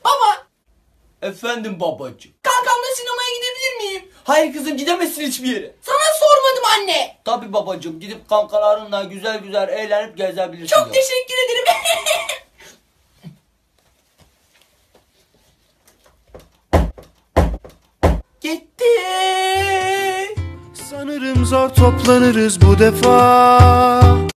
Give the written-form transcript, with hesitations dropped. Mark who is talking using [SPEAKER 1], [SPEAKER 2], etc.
[SPEAKER 1] Baba,
[SPEAKER 2] Efendim babacığım.
[SPEAKER 1] kankamla sinemaya gidebilir miyim?
[SPEAKER 2] Hayır kızım, gidemezsin hiçbir yere.
[SPEAKER 1] Sana sormadım anne.
[SPEAKER 2] Tabii babacığım, gidip kankalarınla güzel güzel eğlenip gezebilirsin.
[SPEAKER 1] Çok
[SPEAKER 2] ya.
[SPEAKER 1] teşekkür ederim.
[SPEAKER 2] Gitti.
[SPEAKER 3] Sanırım zor toplanırız bu defa.